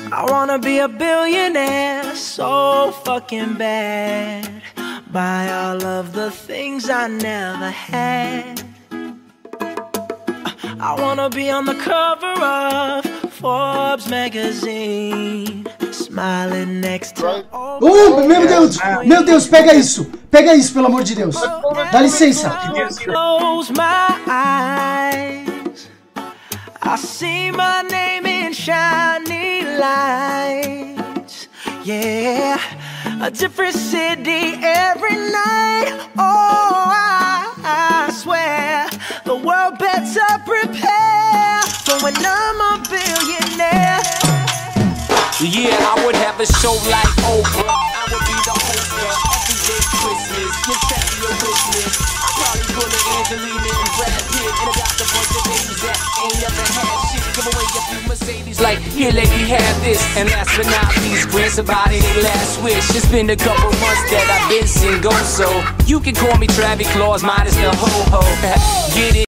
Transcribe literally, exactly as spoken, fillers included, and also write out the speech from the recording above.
I wanna be a billionaire so fucking bad. Buy all of the things I never had. I wanna be on the cover of Forbes magazine, smiling next to all. Oh, meu Deus! Meu Deus, pega isso! Pega isso, pelo amor de Deus! Dá licença! Close my eyes, I see my name in shiny lights. Yeah, a different city every night. Oh, I, I swear the world better prepare for when I'm a billionaire. Yeah, I would have a show like Oprah. I would be the host of everyday Christmas. Give Patty your business. I probably pull an Angelina and Brad Pitt and adopt a bunch of babies that ain't never had shit. Give away a few Mercedes like, here lady, have this. And last but not least, grant somebody their last wish. It's been a couple months that I've been single, so you can call me Travis Claus minus the ho-ho. Get it?